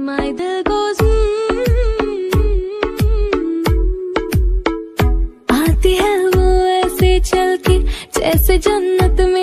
my दिल goes आती है वो ऐसे चल के जैसे जन्नत में